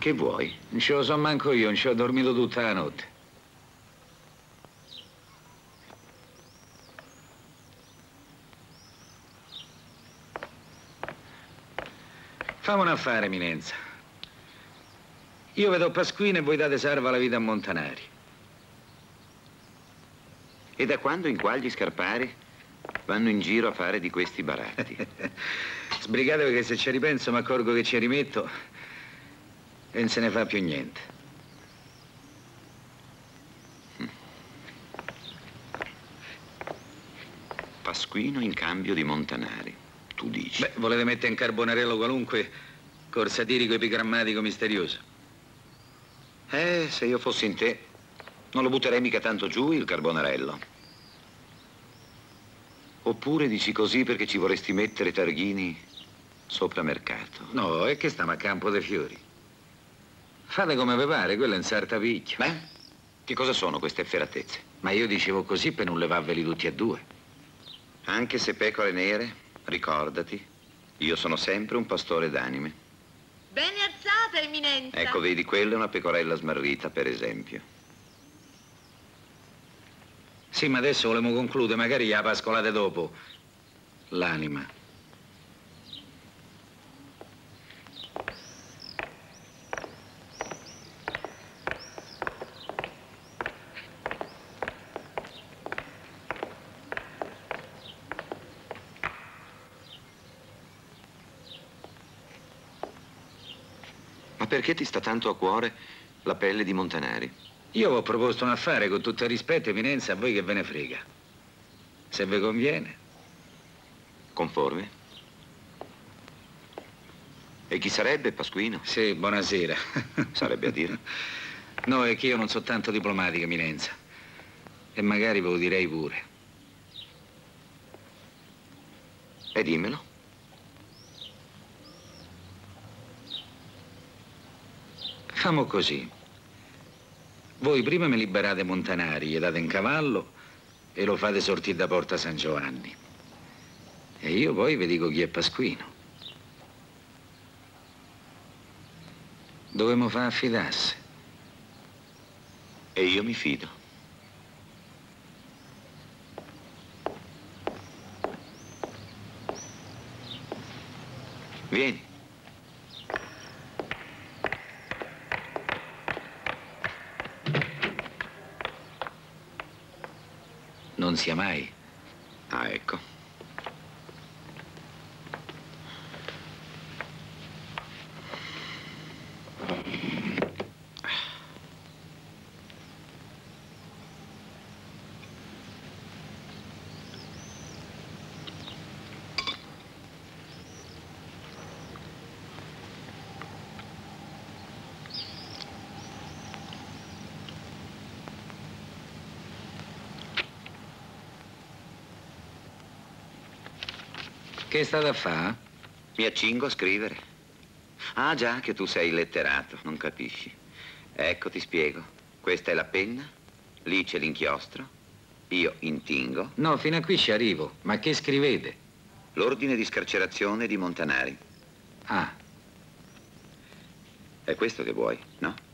Che vuoi? Non ce lo so manco io, non ci ho dormito tutta la notte. Fammi un affare, Eminenza. Io vedo Pasquino e voi date salva la vita a Montanari. E da quando in qua gli scarpari vanno in giro a fare di questi baratti? Sbrigatevi che se ci ripenso mi accorgo che ci rimetto e non se ne fa più niente. Pasquino in cambio di Montanari, tu dici? Beh, volete mettere in carbonarello qualunque col satirico epigrammatico misterioso? Se io fossi in te, non lo butterei mica tanto giù il carbonarello. Oppure dici così perché ci vorresti mettere Targhini sopra mercato? No, è che stiamo a Campo dei Fiori. Fate come vi pare, quello è un sartapicchio. Beh, che cosa sono queste efferatezze? Ma io dicevo così per non levarveli tutti e due. Anche se pecore nere, ricordati, io sono sempre un pastore d'anime. Bene alzata, Eminenza. Ecco, vedi, quella è una pecorella smarrita, per esempio. Sì, ma adesso volevamo concludere, magari la pascolate dopo. L'anima. Ma perché ti sta tanto a cuore la pelle di Montanari? Io vi ho proposto un affare con tutto il rispetto, Eminenza, a voi che ve ne frega. Se vi conviene. Conforme? E chi sarebbe, Pasquino? Sì, buonasera. Sarebbe a dire? No, è che io non so tanto diplomatica, Eminenza. E magari ve lo direi pure. E dimmelo. Famo così. Voi prima mi liberate Montanari, gli date in cavallo e lo fate sortire da Porta San Giovanni. E io poi vi dico chi è Pasquino. Dovevamo far affidarsi. E io mi fido. Vieni. Non sia mai. Ah, ecco. Che è stata a fare? Mi accingo a scrivere. Ah, già, che tu sei letterato, non capisci. Ecco, ti spiego. Questa è la penna, lì c'è l'inchiostro, io intingo. No, fino a qui ci arrivo. Ma che scrivete? L'ordine di scarcerazione di Montanari. Ah. È questo che vuoi, no?